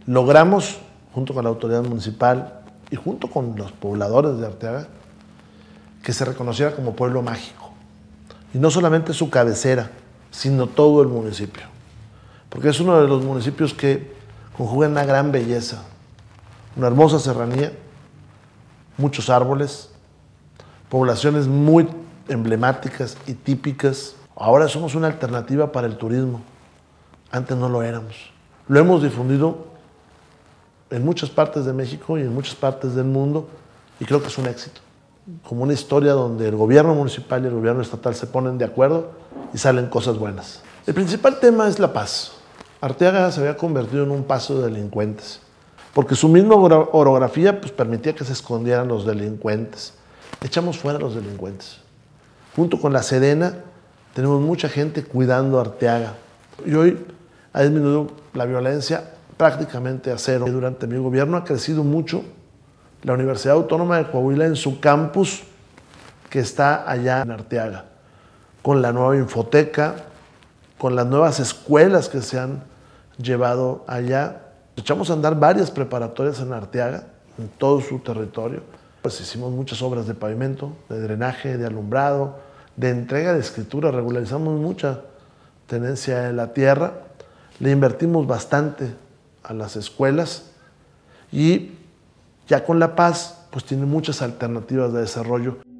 Logramos, junto con la autoridad municipal y junto con los pobladores de Arteaga, que se reconociera como pueblo mágico. Y no solamente su cabecera, sino todo el municipio. Porque es uno de los municipios que conjuga una gran belleza, una hermosa serranía, muchos árboles, poblaciones muy emblemáticas y típicas. Ahora somos una alternativa para el turismo. Antes no lo éramos. Lo hemos difundido en muchas partes de México y en muchas partes del mundo y creo que es un éxito. Como una historia donde el gobierno municipal y el gobierno estatal se ponen de acuerdo y salen cosas buenas. El principal tema es la paz. Arteaga se había convertido en un paso de delincuentes, porque su misma orografía pues, permitía que se escondieran los delincuentes. Echamos fuera a los delincuentes. Junto con la Sedena tenemos mucha gente cuidando Arteaga. Y hoy ha disminuido la violencia prácticamente a cero. Durante mi gobierno ha crecido mucho la Universidad Autónoma de Coahuila en su campus que está allá en Arteaga, con la nueva infoteca, con las nuevas escuelas que se han llevado allá. Echamos a andar varias preparatorias en Arteaga, en todo su territorio. Pues hicimos muchas obras de pavimento, de drenaje, de alumbrado, de entrega de escritura, regularizamos mucha tenencia de la tierra, le invertimos bastante a las escuelas y ya con la paz, pues tiene muchas alternativas de desarrollo.